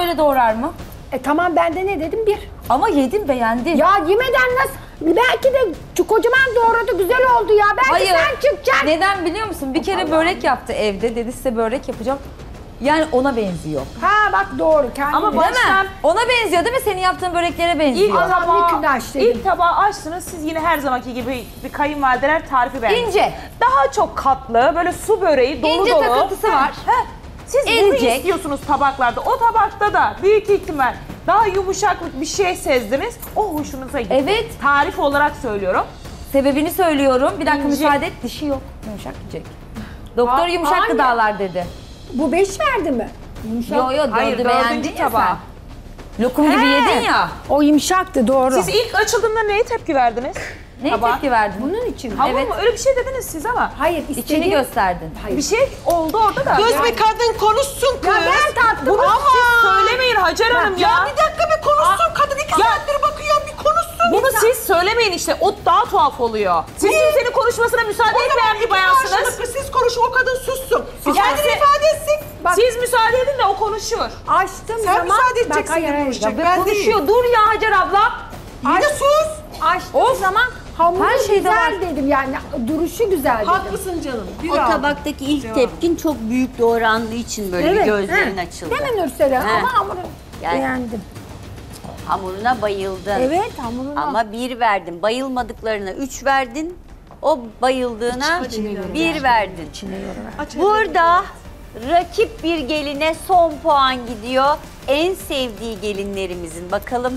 öyle doğrar mı? Tamam ben de ne dedim? Bir. Ama yedin, beğendin. Ya yemeden nasıl? Belki de kocaman doğradı, güzel oldu ya. Belki Hayır. sen çıkacaksın. Neden biliyor musun? Bir kere börek yaptı evde. Dedi size börek yapacağım. Yani ona benziyor. Ha bak doğru. Ama Değil mi? Ona benziyor değil mi? Senin yaptığın böreklere benziyor. İlk tabağı açtınız, siz yine her zamanki gibi bir kayınvalideler tarifi beğendiniz. İnce. Daha çok katlı, böyle su böreği, dolu İnce dolu. takıntısı var. Siz bunu istiyorsunuz tabaklarda. O tabakta da büyük ihtimal daha yumuşaklık bir şey sezdiniz. O hoşunuza gitti. Evet. Tarif olarak söylüyorum. Sebebini söylüyorum. Bir dakika İnce. müsaade et. Dişi yok. Yumuşak yiyecek. Doktor yumuşak anne. gıdalar dedi. Bu 5 verdi mi? Yumuşak. Yo yo, Hayır, dördü beğendin dördüncü ya tabağı. sen. Lokum gibi yedin ya. O yumuşaktı doğru. Siz ilk açıldığında neye tepki verdiniz? Neye Tabağa. tepki verdin? Bunun için mi? Hamur Evet. mu? Öyle bir şey dediniz siz ama. Hayır İçini istediğim. gösterdin. Hayır. Bir şey oldu orada da. Göz be kadın konuşsun kız. Ya ben tattım. Bunu siz söylemeyin Hacer Hanım ya. Ya bir dakika bir konuşsun kadın 2 saattir bakıyor bir konuşsun. Bunu siz söylemeyin işte. O daha tuhaf oluyor. Siz kimsenin konuşmasına müsaade etmeyen bir bayansınız. Karşılıklı siz konuşun o kadın sussun. Kendini Kendini ifade etsin. Bak. Siz müsaade edin de o konuşur. Açtım Sen zaman. müsaade edeceksin. Bak hayır hayır. konuşacak, Ve ben konuşuyor. değil. Dur ya Hacer abla. Yine sus. Açtığım zaman hamuru Her şeyde güzel var. dedim yani duruşu güzel dedim. Haklısın canım. O tabaktaki ilk tepkin çok büyük doğrandığı için böyle bir gözlerin açıldı. Değil mi Nursel Hanım? He. Ama hamuru Yani- beğendim. Hamuruna bayıldın. Evet hamuruna. Ama 1 verdin. Bayılmadıklarına 3 verdin. O bayıldığına 1 verdin. Burada rakip bir geline son puan gidiyor. En sevdiği gelinlerimizin. Bakalım.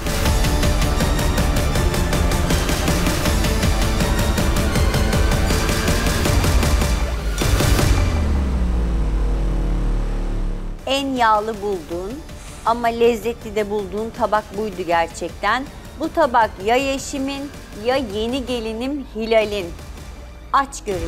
En yağlı bulduğun ama lezzetli de bulduğun tabak buydu gerçekten. Bu tabak ya Yeşim'in ya yeni gelinim Hilal'in. Aç görelim.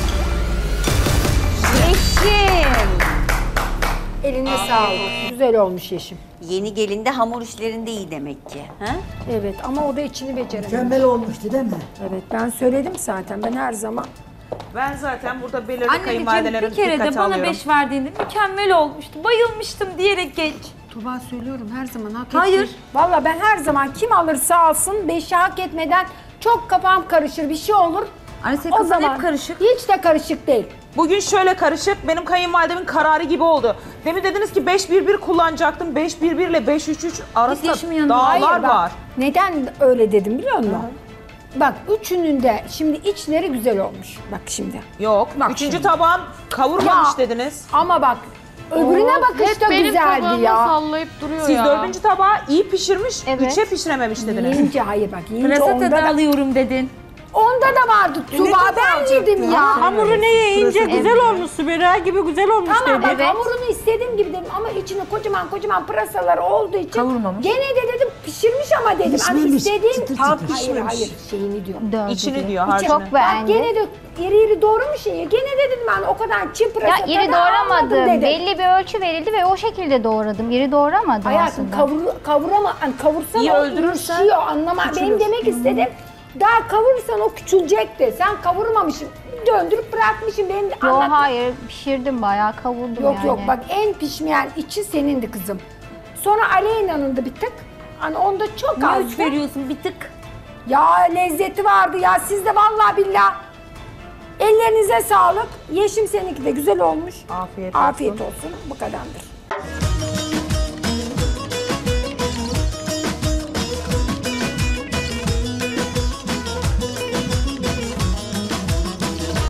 Yeşim! Eline sağlık. Güzel olmuş Yeşim. Yeni gelin de hamur işlerinde iyi demek ki. Ha? Evet ama o da içini beceremedi. Mükemmel olmuştu değil mi? Evet ben söyledim zaten ben her zaman. Ben zaten burada belirli Anneciğim kayınvalidelerin bir kere de dikkate bana alıyorum. 5 verdiğinde mükemmel olmuştu. Bayılmıştım diyerek geç. Tuba söylüyorum her zaman hak Hayır. etmiş. Valla ben her zaman kim alırsa alsın 5'i hak etmeden çok kafam karışır bir şey olur. Anne senin O kafan zaman hep karışık. hiç de karışık değil. Bugün şöyle karışık, benim kayınvalidemin kararı gibi oldu. Demin dediniz ki 5-1-1 kullanacaktım. 5-1-1 ile 5-3-3 arasında Yaşımın yanında. dağlar Hayır, bak, var. neden öyle dedim biliyor musun? Bak üçünün de şimdi içleri güzel olmuş. Bak şimdi. Yok, Bak üçüncü şimdi. tabağın kavurmamış Ya. dediniz. Ama bak öbürüne bakış da güzeldi ya. sallayıp duruyor Siz ya. dördüncü tabağı iyi pişirmiş, Evet. üçe pişirememiş dediniz. Yiyince hayır bak yiyince Pırasa onda tadı da, alıyorum dedin. onda da vardı Tuba ben yedim ya. Hamuru neye ince güzel olmuş, Sübeyra gibi güzel olmuş Tamam dedi. bak hamurunu istediğim gibi dedim ama içine kocaman kocaman pırasalar olduğu için Kavurmamış. gene de dedim pişirmiş ama dedim. Hani Pişmemiş, istediğim çıtır Hayır, çıtır. hayır şeyini diyorum. İçini diyor İçi- harcını. Çok Bak beğendim. gene de iri iri doğramış ya. Gene de dedim ben o kadar çiğ pırasa Ya iri tadı almadım doğramadım. dedim. Belli bir ölçü verildi ve o şekilde doğradım. İri doğramadım Hayatım aslında. kavurama, hani kavursan İyi o öldürürsen ürüşüyor anlama. Benim demek istediğim daha kavurursan o küçülecekti. Sen kavurmamışsın. Döndürüp bırakmışsın. Benim de Yo anlat- hayır pişirdim bayağı kavurdum Yok yani. yok bak en pişmeyen içi senindi kızım. Sonra Aleyna'nın da bir tık. Hani onda çok Ne az. üç veriyorsun bir tık. Ya lezzeti vardı ya sizde vallahi billah. Ellerinize sağlık. Yeşim seninki de güzel olmuş. Afiyet olsun. Afiyet olsun. Bu kadardır.